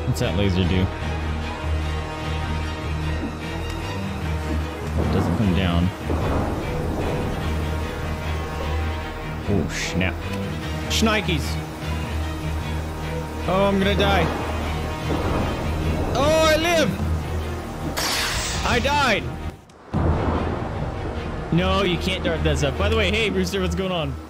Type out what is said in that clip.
What's that laser do? It doesn't come down. Oh, snap. Shnikes! Oh, I'm gonna die. Oh, I live! I died! No, you can't dart that stuff. By the way, hey, Brewster, what's going on?